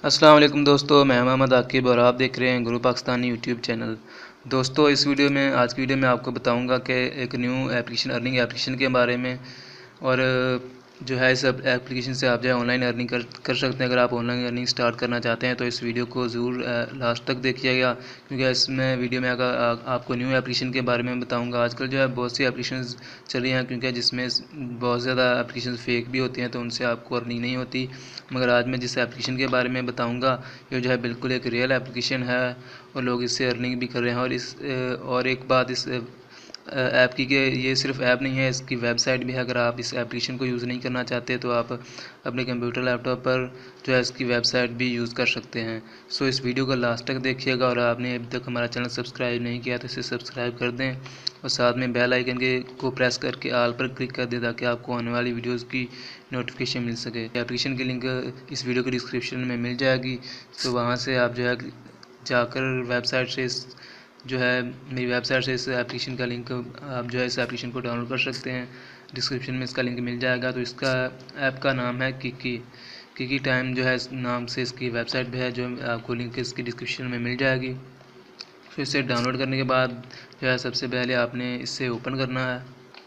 अस्सलाम वालेकुम दोस्तों, मैं मोहम्मद आकिब और आप देख रहे हैं गुरु पाकिस्तानी यूट्यूब चैनल। दोस्तों, इस वीडियो में आज की वीडियो में आपको बताऊंगा कि एक न्यू एप्लीकेशन अर्निंग एप्लीकेशन के बारे में। और जो है इस एप्लीकेशन से आप जो है ऑनलाइन अर्निंग कर सकते हैं। अगर आप ऑनलाइन अर्निंग स्टार्ट करना चाहते हैं तो इस वीडियो को ज़रूर लास्ट तक देखिएगा, क्योंकि इसमें वीडियो में आपको न्यू एप्लीकेशन के बारे में बताऊंगा। आजकल जो है बहुत सी एप्लीकेशन चल रही हैं, क्योंकि जिसमें बहुत ज़्यादा एप्लीकेशन फेक भी होती हैं, तो उनसे आपको अर्निंग नहीं होती। मगर आज मैं जिस एप्लीकेशन के बारे में बताऊंगा, ये जो है बिल्कुल एक रियल एप्लीकेशन है और लोग इससे अर्निंग भी कर रहे हैं। और एक बात इस ऐप की कि ये सिर्फ ऐप नहीं है, इसकी वेबसाइट भी है। अगर आप इस एप्लीकेशन को यूज़ नहीं करना चाहते तो आप अपने कंप्यूटर लैपटॉप पर जो है इसकी वेबसाइट भी यूज़ कर सकते हैं। सो इस वीडियो को लास्ट तक देखिएगा, और आपने अभी तक हमारा चैनल सब्सक्राइब नहीं किया तो इसे सब्सक्राइब कर दें और साथ में बेल आइकन को प्रेस करके ऑल पर क्लिक कर दें, ताकि आपको आने वाली वीडियोज़ की नोटिफिकेशन मिल सके। एप्लीकेशन की लिंक इस वीडियो के डिस्क्रिप्शन में मिल जाएगी, तो वहाँ से आप जो है जाकर वेबसाइट से जो है मेरी वेबसाइट से इस एप्लीकेशन का लिंक आप जो है इस एप्लीकेशन को डाउनलोड कर सकते हैं। डिस्क्रिप्शन में इसका लिंक मिल जाएगा। तो इसका ऐप का नाम है किकी टाइम, जो है इस नाम से इसकी वेबसाइट भी है, जो आपको लिंक इसकी डिस्क्रिप्शन में मिल जाएगी। फिर इसे डाउनलोड करने के बाद जो है सबसे पहले आपने इससे ओपन करना है।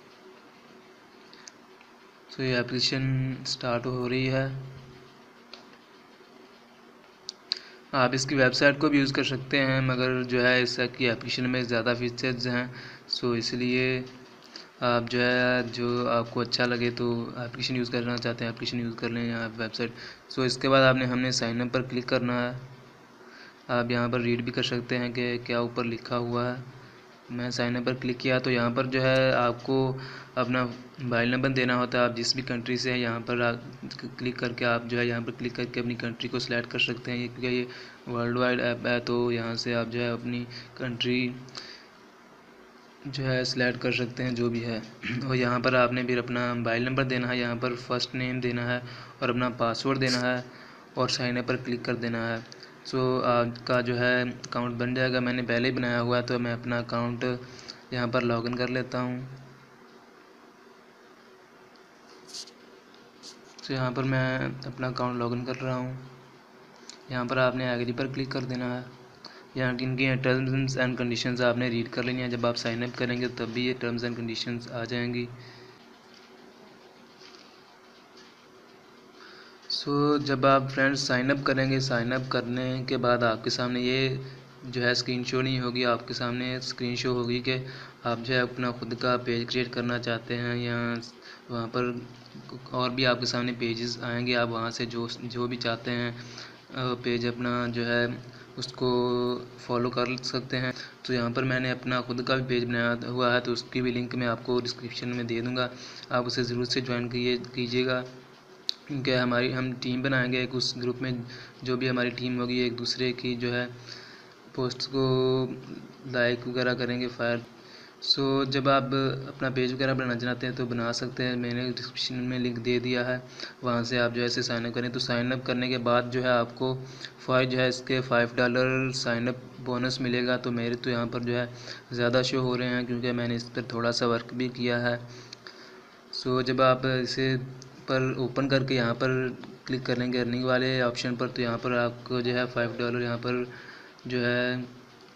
तो ये एप्लीकेशन स्टार्ट हो रही है। आप इसकी वेबसाइट को भी यूज़ कर सकते हैं, मगर जो है इसकी एप्लीकेशन में ज़्यादा फीचर्स हैं, सो इसलिए आप जो है जो आपको अच्छा लगे तो एप्लीकेशन यूज़ करना चाहते हैं एप्लीकेशन यूज़ कर लें या वेबसाइट। सो इसके बाद हमने साइन अप पर क्लिक करना है। आप यहाँ पर रीड भी कर सकते हैं कि क्या ऊपर लिखा हुआ है। मैं साइन अप पर क्लिक किया तो यहाँ पर जो है आपको अपना मोबाइल नंबर देना होता है। आप जिस भी कंट्री से हैं, यहाँ पर क्लिक करके आप जो है यहाँ पर क्लिक करके अपनी कंट्री को सिलेक्ट कर सकते हैं, क्योंकि ये वर्ल्ड वाइड ऐप है। तो यहाँ से आप जो है अपनी कंट्री जो है सिलेक्ट कर सकते हैं जो भी है। और यहाँ पर आपने फिर अपना मोबाइल नंबर देना है, यहाँ पर फर्स्ट नेम देना है और अपना पासवर्ड देना है और साइन अप पर क्लिक कर देना है। सो आपका जो है अकाउंट बन जाएगा। मैंने पहले ही बनाया हुआ है, तो मैं अपना अकाउंट यहाँ पर लॉगिन कर लेता हूँ। तो यहाँ पर मैं अपना अकाउंट लॉगिन कर रहा हूँ। यहाँ पर आपने एग्री पर क्लिक कर देना है। यहाँ की इनकी टर्म्स एंड कंडीशंस आपने रीड कर लेनी है। जब आप साइन अप करेंगे तब भी ये टर्म्स एंड कंडीशंस आ जाएंगी। सो जब आप फ्रेंड्स साइन अप करेंगे, साइन अप करने के बाद आपके सामने ये जो है स्क्रीन शो नहीं होगी, आपके सामने स्क्रीन शो होगी कि आप जो है अपना खुद का पेज क्रिएट करना चाहते हैं, या वहाँ पर और भी आपके सामने पेजेस आएंगे। आप वहाँ से जो भी चाहते हैं पेज अपना जो है उसको फॉलो कर सकते हैं। तो यहाँ पर मैंने अपना खुद का भी पेज बनाया हुआ है, तो उसकी भी लिंक मैं आपको डिस्क्रिप्शन में दे दूँगा। आप उसे ज़रूर से ज्वाइन कीजिएगा, क्योंकि हम टीम बनाएंगे एक उस ग्रुप में। जो भी हमारी टीम होगी एक दूसरे की जो है पोस्ट को लाइक वगैरह करेंगे फायर। सो जब आप अपना पेज वगैरह बनाना चाहते हैं तो बना सकते हैं। मैंने डिस्क्रिप्शन में लिंक दे दिया है, वहाँ से आप जो है इसे साइन अप करें। तो साइन अप करने के बाद जो है आपको जो है इसके $5 साइन अप बोनस मिलेगा। तो मेरे तो यहाँ पर जो है ज़्यादा शो हो रहे हैं, क्योंकि मैंने इस पर थोड़ा सा वर्क भी किया है। सो जब आप इसे पर ओपन करके यहाँ पर क्लिक करेंगे अर्निंग वाले ऑप्शन पर, तो यहाँ पर आपको जो है $5 यहाँ पर जो है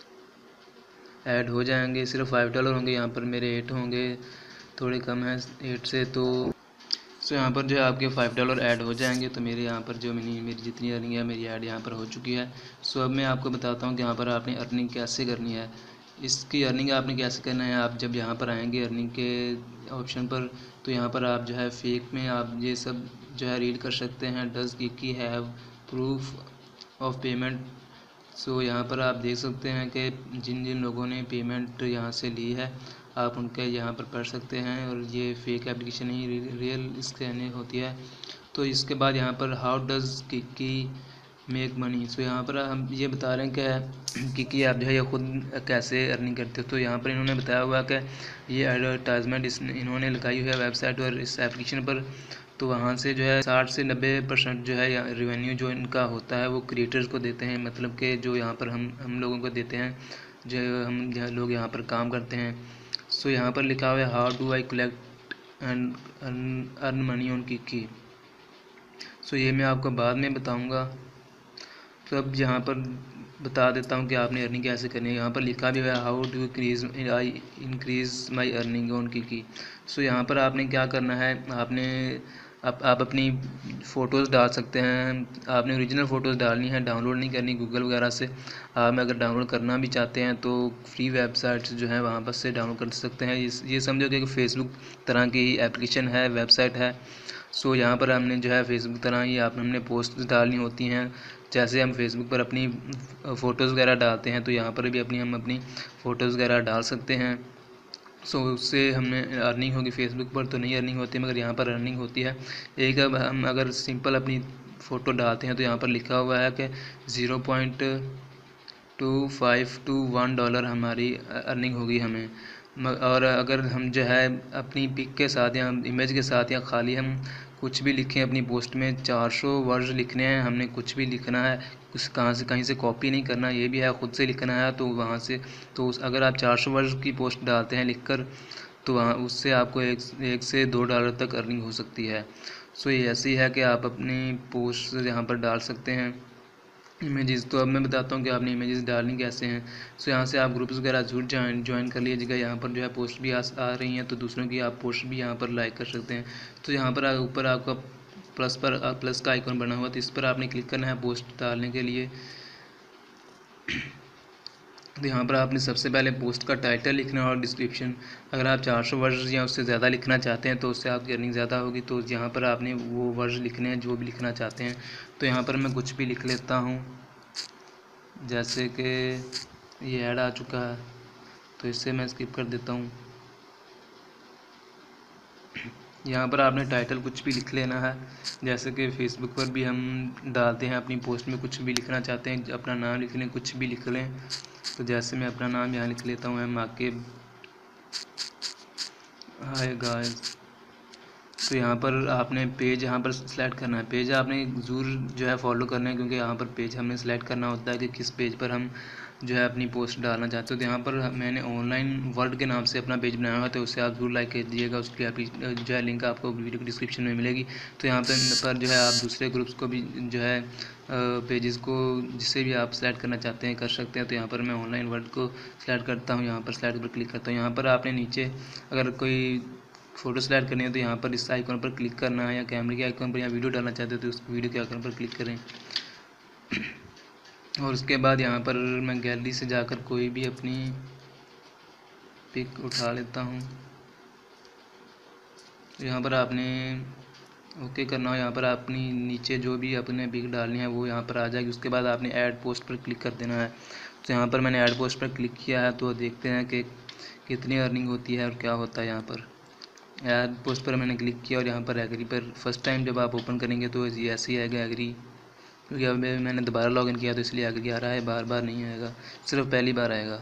ऐड हो जाएंगे। सिर्फ $5 होंगे, यहाँ पर मेरे 8 होंगे, थोड़े कम हैं 8 से। तो यहाँ पर जो है आपके $5 ऐड हो जाएंगे। तो मेरे यहाँ पर जो मेरी जितनी अर्निंग है मेरी ऐड यहाँ पर हो चुकी है। सो अब मैं आपको बताता हूँ कि यहाँ पर आपने अर्निंग कैसे करनी है। इसकी अर्निंग आपने कैसे करना है, आप जब यहाँ पर आएंगे अर्निंग के ऑप्शन पर, तो यहाँ पर आप जो है फेक में आप ये सब जो है रीड कर सकते हैं। Does Kiki have proof of payment. So यहाँ पर आप देख सकते हैं कि जिन जिन लोगों ने पेमेंट यहाँ से ली है, आप उनके यहाँ पर पढ़ सकते हैं। और ये फेक एप्लीकेशन ही रियल इसके होती है। तो इसके बाद यहाँ पर how does Kiki make money. So यहाँ पर हम ये बता रहे हैं कि आप जो है ये खुद कैसे अर्निंग करते हो। तो यहाँ पर इन्होंने बताया हुआ कि ये एडवर्टाइजमेंट इन्होंने लगाई हुई है वेबसाइट और इस एप्लीकेशन पर। तो वहाँ से जो है 60 से 90% जो है रेवेन्यू जो इनका होता है वो क्रिएटर्स को देते हैं, मतलब कि जो यहाँ पर हम लोगों को देते हैं, जो हम लोग यहाँ पर काम करते हैं। सो यहाँ पर लिखा हुआ है how do I collect and earn money on Kiki. So ये मैं आपको बाद में बताऊँगा। तो अब यहाँ पर बता देता हूँ कि आपने अर्निंग कैसे करनी है। यहाँ पर लिखा भी हुआ है how to increase my earning on की। सो यहाँ पर आपने क्या करना है, आपने आप अपनी फ़ोटोज़ डाल सकते हैं। आपने ओरिजिनल फ़ोटोज़ डालनी है, डाउनलोड नहीं करनी गूगल वगैरह से। आप अगर डाउनलोड करना भी चाहते हैं तो फ्री वेबसाइट्स जो हैं वहाँ पर से डाउनलोड कर सकते हैं। ये समझो कि फेसबुक तरह की एप्लीकेशन है, वेबसाइट है। सो यहाँ पर हमने जो है फेसबुक तरह ही हमने पोस्ट डालनी होती हैं। जैसे हम फेसबुक पर अपनी फ़ोटोज़ वगैरह डालते हैं तो यहाँ पर भी हम अपनी फ़ोटोज़ वगैरह डाल सकते हैं। सो उससे हमने अर्निंग होगी। फेसबुक पर तो नहीं अर्निंग होती मगर यहाँ पर अर्निंग होती है। एक अब हम अगर सिंपल अपनी फ़ोटो डालते हैं तो यहाँ पर लिखा हुआ है कि 0.25 to $1 हमारी अर्निंग होगी हमें। और अगर हम जो है अपनी पिक के साथ या इमेज के साथ या खाली हम कुछ भी लिखें अपनी पोस्ट में, 400 वर्ड्स लिखने हैं, हमने कुछ भी लिखना है, कुछ कहीं से कॉपी नहीं करना, ये भी है खुद से लिखना है। तो वहाँ से तो अगर आप 400 वर्ड्स की पोस्ट डालते हैं लिखकर तो वहाँ उससे आपको एक से $2 तक अर्निंग हो सकती है। सो ये ऐसी है कि आप अपनी पोस्ट यहाँ पर डाल सकते हैं इमेजेस। तो अब मैं बताता हूँ कि आपने इमेजेस डालनी कैसे हैं। सो यहाँ से आप ग्रुप्स वगैरह जरूर ज्वाइन कर लीजिएगा। यहाँ पर जो है पोस्ट भी आ रही हैं तो दूसरों की आप पोस्ट भी यहाँ पर लाइक कर सकते हैं। तो यहाँ पर ऊपर आपका प्लस का आइकॉन बना हुआ तो इस पर आपने क्लिक करना है पोस्ट डालने के लिए। तो यहाँ पर आपने सबसे पहले पोस्ट का टाइटल लिखना और डिस्क्रिप्शन। अगर आप 400 वर्ड्स या उससे ज़्यादा लिखना चाहते हैं तो उससे आपकी अर्निंग ज़्यादा होगी। तो यहाँ पर आपने वो वर्ड्स लिखने हैं जो भी लिखना चाहते हैं। तो यहाँ पर मैं कुछ भी लिख लेता हूँ, जैसे कि ये ऐड आ चुका है तो इससे मैं स्किप कर देता हूँ। यहाँ पर आपने टाइटल कुछ भी लिख लेना है, जैसे कि फेसबुक पर भी हम डालते हैं अपनी पोस्ट में कुछ भी लिखना चाहते हैं, अपना नाम लिख लें, कुछ भी लिख लें। तो जैसे मैं अपना नाम यहाँ लिख लेता हूँ, माकिब, हाय गाइस। तो यहाँ पर आपने पेज यहाँ पर सिलेक्ट करना है। पेज आपने ज़रूर जो है फॉलो करना है क्योंकि यहाँ पर पेज हमें सेलेक्ट करना होता है कि किस पेज पर हम जो है अपनी पोस्ट डालना चाहते हो। तो यहाँ पर मैंने ऑनलाइन वर्ल्ड के नाम से अपना पेज बनाया हुआ है तो उसे आप जरूर लाइक कर दीजिएगा। उसकी आप जो है लिंक आपको वीडियो की डिस्क्रिप्शन में मिलेगी। तो यहाँ पर जो है आप दूसरे ग्रुप्स को भी जो है पेजेस को जिससे भी आप सेलेक्ट करना चाहते हैं कर सकते हैं। तो यहाँ पर मैं ऑनलाइन वर्ल्ड को सेलेक्ट करता हूँ, यहाँ पर सेलेक्ट पर क्लिक करता हूँ। यहाँ पर आपने नीचे अगर कोई फ़ोटो सेलेक्ट करनी है तो यहाँ पर इस आइकन पर क्लिक करना है, या कैमरे के आइकन पर, या वीडियो डालना चाहते हो तो उस वीडियो के आइकन पर क्लिक करें। और उसके बाद यहाँ पर मैं गैलरी से जाकर कोई भी अपनी पिक उठा लेता हूँ। तो यहाँ पर आपने ओके करना हो। यहाँ पर अपनी नीचे जो भी अपने पिक डालनी है वो यहाँ पर आ जाएगी। उसके बाद आपने ऐड पोस्ट पर क्लिक कर देना है। तो यहाँ पर मैंने ऐड पोस्ट पर क्लिक किया है तो देखते हैं कि कितनी अर्निंग होती है और क्या होता है। यहाँ पर ऐड पोस्ट पर मैंने क्लिक किया और यहाँ पर एग्री पर फर्स्ट टाइम जब आप ओपन करेंगे तो ये ऐसे ही आएगा एग्री, क्योंकि अब मैंने दोबारा लॉगिन किया तो इसलिए एग्री आ रहा है, बार बार नहीं आएगा, सिर्फ पहली बार आएगा।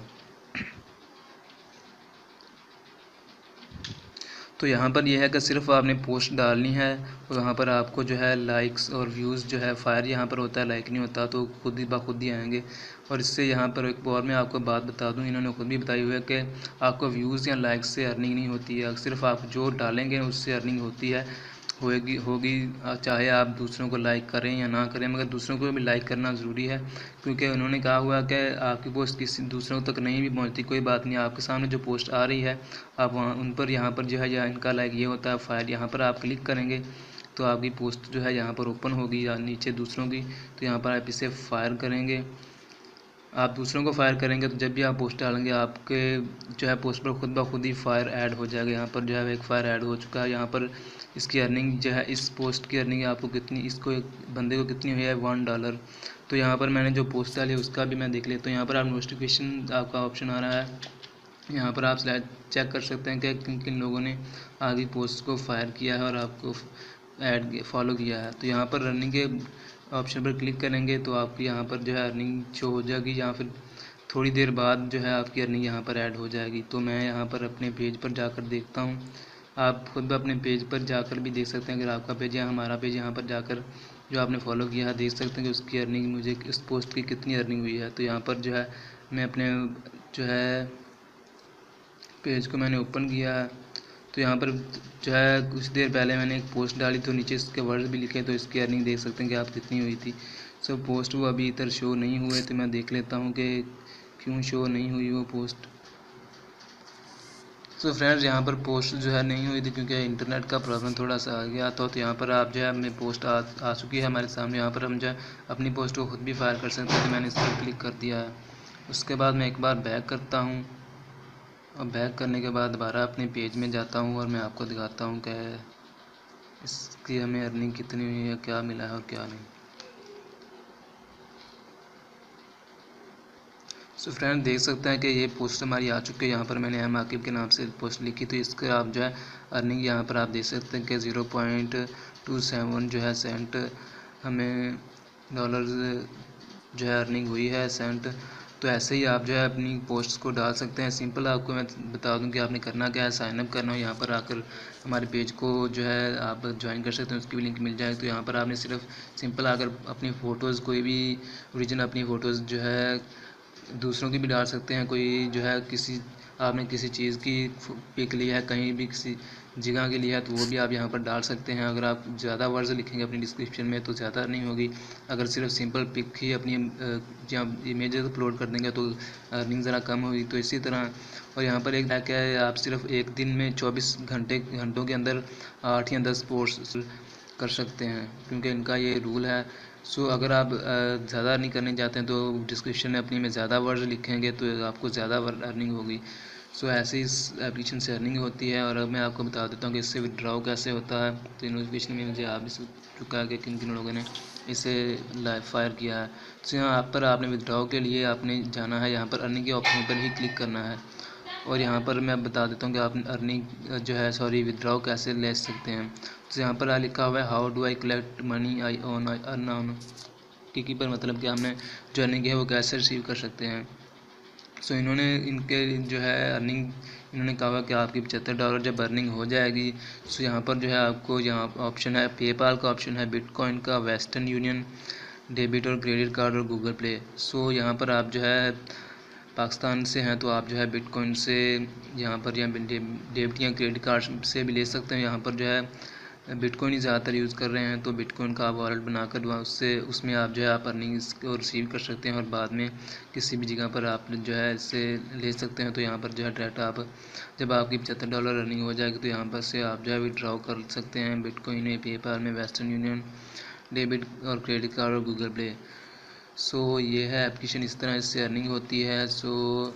तो यहाँ पर यह है कि सिर्फ आपने पोस्ट डालनी है और वहाँ पर आपको जो है लाइक्स और व्यूज़ जो है फायर यहाँ पर होता है, लाइक नहीं होता, तो खुद ही खुद ही आएंगे। और इससे यहाँ पर एक और मैं आपको बात बता दूँ, इन्होंने खुद भी बताई हुई है कि आपको व्यूज़ या लाइक्स से अर्निंग नहीं होती है, सिर्फ आप जो डालेंगे उससे अर्निंग होती है, होगी। चाहे आप दूसरों को लाइक करें या ना करें, मगर दूसरों को भी लाइक करना ज़रूरी है, क्योंकि उन्होंने कहा हुआ कि आपकी पोस्ट किसी दूसरों तक नहीं भी पहुंचती, कोई बात नहीं, आपके सामने जो पोस्ट आ रही है आप वहाँ उन पर यहाँ पर जो है या इनका लाइक ये होता है फायर, यहाँ पर आप क्लिक करेंगे तो आपकी पोस्ट जो है यहाँ पर ओपन होगी या नीचे दूसरों की। तो यहाँ पर आप इसे फायर करेंगे, आप दूसरों को फायर करेंगे तो जब भी आप पोस्ट डालेंगे आपके जो है पोस्ट पर खुद ब खुद ही फायर ऐड हो जाएगा। यहाँ पर जो है एक फायर ऐड हो चुका है। यहाँ पर इसकी अर्निंग जो है, इस पोस्ट की अर्निंग आपको कितनी, इसको एक बंदे को कितनी हुई है, $1। तो यहाँ पर मैंने जो पोस्ट डाली उसका भी मैं देख लेता हूँ। यहाँ पर आप नोटिफिकेशन आपका ऑप्शन आ रहा है, यहाँ पर आप चेक कर सकते हैं कि किन किन लोगों ने आगे पोस्ट को फायर किया है और आपको ऐड फॉलो किया है। तो यहाँ पर रनिंग के ऑप्शन पर क्लिक करेंगे तो आपकी यहाँ पर जो है अर्निंग शो हो जाएगी, या फिर थोड़ी देर बाद जो है आपकी अर्निंग यहाँ पर ऐड हो जाएगी। तो मैं यहाँ पर अपने पेज पर जाकर देखता हूँ, आप खुद अपने पेज पर जाकर भी देख सकते हैं। अगर आपका पेज या हमारा पेज, यहाँ पर जाकर जो आपने फॉलो किया है देख सकते हैं कि उसकी अर्निंग, मुझे इस पोस्ट की कितनी अर्निंग हुई है। तो यहाँ पर जो है मैं अपने जो है पेज को मैंने ओपन किया है, तो यहाँ पर जो है कुछ देर पहले मैंने एक पोस्ट डाली तो नीचे इसके वर्ड्स भी लिखे, तो इसकी अर्निंग देख सकते हैं कि आप कितनी हुई थी। सो पोस्ट वो अभी इधर शो नहीं हुए, तो मैं देख लेता हूँ कि क्यों शो नहीं हुई वो पोस्ट। सो फ्रेंड्स, यहाँ पर पोस्ट जो है नहीं हुई थी क्योंकि इंटरनेट का प्रॉब्लम थोड़ा सा आ गया था। तो यहाँ पर आप जो है अपनी पोस्ट आ चुकी है हमारे सामने। यहाँ पर हम जो है अपनी पोस्ट को खुद भी फायर कर सकते हैं। तो मैंने इस पर क्लिक कर दिया है। उसके बाद मैं एक बार बैक करता हूँ, और बैक करने के बाद दोबारा अपने पेज में जाता हूँ और मैं आपको दिखाता हूँ कि इसकी हमें अर्निंग कितनी हुई है, क्या मिला है और क्या नहीं। सो फ्रेंड, देख सकते हैं कि ये पोस्ट हमारी आ चुकी है। यहाँ पर मैंने एम आकिब के नाम से पोस्ट लिखी, तो इसका आप जो है अर्निंग यहाँ पर आप देख सकते हैं कि 0.27 जो है सेंट हमें डॉलर जो है अर्निंग हुई है सेंट। तो ऐसे ही आप जो है अपनी पोस्ट को डाल सकते हैं। सिंपल आपको मैं बता दूं कि आपने करना क्या है, साइनअप करना हो। यहाँ पर आकर हमारे पेज को जो है आप ज्वाइन कर सकते हैं, उसकी भी लिंक मिल जाएगी। तो यहाँ पर आपने सिर्फ सिंपल आकर अपनी फ़ोटोज़ कोई भी ओरिजिनल अपनी फ़ोटोज़ जो है दूसरों की भी डाल सकते हैं। कोई जो है आपने किसी चीज़ की पिक ली है, कहीं भी किसी जगह के लिए है, तो वो भी आप यहाँ पर डाल सकते हैं। अगर आप ज़्यादा वर्ड्स लिखेंगे अपनी डिस्क्रिप्शन में तो ज़्यादा नहीं होगी। अगर सिर्फ सिंपल पिक ही अपनी जहाँ इमेजेस अपलोड कर देंगे तो अर्निंग ज़रा कम होगी। तो इसी तरह, और यहाँ पर एक क्या है, आप सिर्फ एक दिन में 24 घंटों के अंदर 8 या 10 पोस्ट कर सकते हैं, क्योंकि इनका ये रूल है। सो अगर आप ज़्यादा नहीं करने चाहते हैं तो डिस्क्रिप्शन में अपनी में ज़्यादा वर्ड लिखेंगे तो आपको ज़्यादा अर्निंग होगी। सो ऐसे इस एप्लीकेशन से अर्निंग होती है। और अब मैं आपको बता देता हूँ कि इससे विड्रॉ कैसे होता है। तो नोटिफिकेशन में मुझे आ भी चुका है कि किन किन लोगों ने इसे लाइव फायर किया है। तो यहाँ पर आपने विड्रॉ के लिए आपने जाना है, यहाँ पर अर्निंग के ऑप्शन पर ही क्लिक करना है। और यहाँ पर मैं बता देता हूँ कि आप अर्निंग जो है विड्रॉ कैसे ले सकते हैं। तो यहाँ पर लिखा हुआ है how do I collect money I on earn on की पर मतलब कि हमने जो अर्निंग है वो कैसे रिसीव कर सकते हैं। सो इन्होंने इनके जो है अर्निंग इन्होंने कहा कि आपकी $75 जब अर्निंग हो जाएगी। सो यहाँ पर जो है आपको यहाँ ऑप्शन है पेपाल का, ऑप्शन है बिटकॉइन का, वेस्टर्न यूनियन, डेबिट और क्रेडिट कार्ड और गूगल पे। सो यहाँ पर आप जो है पाकिस्तान से हैं तो आप जो है बिटकॉइन से यहाँ पर या डेबिट या क्रेडिट कार्ड से भी ले सकते हैं। यहाँ पर जो है बिटकॉइन ही ज़्यादातर यूज़ कर रहे हैं, तो बिटकॉइन का आप वॉलेट बनाकर उससे उसमें आप जो है आप अर्निंग को रिसीव कर सकते हैं और बाद में किसी भी जगह पर आप जो है इससे ले सकते हैं। तो यहाँ पर जो है डायरेक्ट आप जब आपकी $75 अर्निंग हो जाएगी तो यहाँ पर से आप जो है विड्रॉ कर सकते हैं बिटकॉइन में, पेपाल में, वेस्टर्न यूनियन, डेबिट और क्रेडिट कार्ड और गूगल पे। सो ये है एप्लीकेशन, इस तरह इससे अर्निंग होती है। सो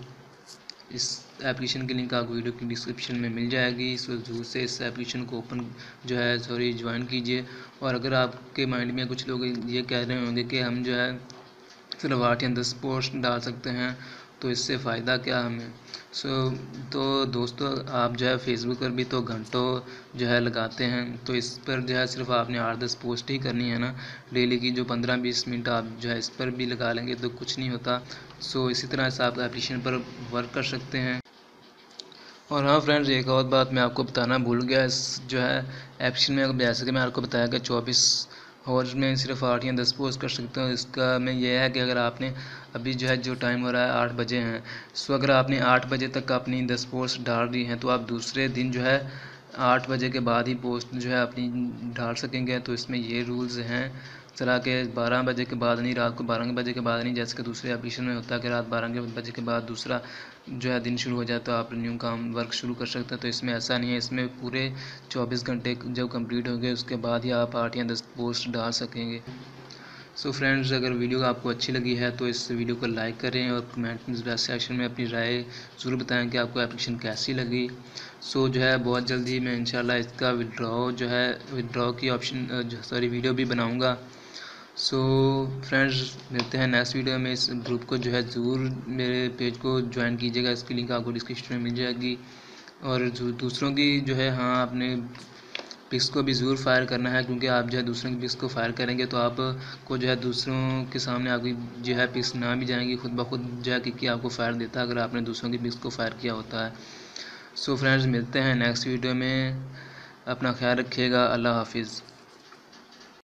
इस एप्लीकेशन की लिंक आपको वीडियो की डिस्क्रिप्शन में मिल जाएगी। सो जरूर से इस एप्लीकेशन को ओपन जो है ज्वाइन कीजिए। और अगर आपके माइंड में कुछ लोग ये कह रहे होंगे कि हम जो है सिर्फ 8 या 10 पोस्ट डाल सकते हैं तो इससे फ़ायदा क्या हमें। तो दोस्तों, आप जो है फेसबुक पर भी तो घंटों जो है लगाते हैं, तो इस पर जो है सिर्फ आपने 8-10 पोस्ट ही करनी है ना डेली की, जो 15-20 मिनट आप जो है इस पर भी लगा लेंगे तो कुछ नहीं होता। सो इसी तरह से आप एप्लीकेशन पर वर्क कर सकते हैं। और हाँ फ्रेंड्स, एक और बात मैं आपको बताना भूल गया, इस जो है एप्लीकेशन में जैसे कि मैं आपको बताया कि 24 आवर्स में सिर्फ 8 या 10 पोस्ट कर सकते हो। इसका में यह है कि अगर आपने अभी जो है जो टाइम हो रहा है 8 बजे हैं, सो अगर आपने 8 बजे तक अपनी 10 पोस्ट डाल दी हैं तो आप दूसरे दिन जो है 8 बजे के बाद ही पोस्ट जो है अपनी डाल सकेंगे। तो इसमें ये रूल्स हैं चला के 12 बजे के बाद नहीं, रात को 12 बजे के बाद नहीं, जैसे कि दूसरे एप्लीकेशन में होता है कि रात 12 बजे के बाद दूसरा जो है दिन शुरू हो जाए तो आप न्यू काम वर्क शुरू कर सकते हैं। तो इसमें ऐसा नहीं है, इसमें पूरे 24 घंटे जब कंप्लीट हो गए उसके बाद ही आप 8 या 10 पोस्ट डाल सकेंगे। सो फ्रेंड्स, अगर वीडियो आपको अच्छी लगी है तो इस वीडियो को लाइक करें और कमेंट सेक्शन में अपनी राय ज़रूर बताएं कि आपको एप्लीकेशन कैसी लगी। सो जो है बहुत जल्दी मैं इंशाल्लाह इसका विड्रॉ की वीडियो भी बनाऊंगा। सो फ्रेंड्स, मिलते हैं नेक्स्ट वीडियो में। इस ग्रुप को जो है ज़रूर मेरे पेज को ज्वाइन कीजिएगा, इसकी लिंक आपको डिस्क्रिप्शन में मिल जाएगी। और दूसरों की जो है हाँ अपने पिक्स को भी ज़रूर फायर करना है, क्योंकि आप जो है दूसरों की पिक्स को फायर करेंगे तो आपको जो है दूसरों के सामने आपकी जो है पिक्स ना भी जाएंगी, खुद ब खुद जो है कि आपको फायर देता है अगर आपने दूसरों की पिक्स को फायर किया होता है। सो फ्रेंड्स, मिलते हैं नेक्स्ट वीडियो में। अपना ख्याल रखिएगा। अल्लाह हाफिज़।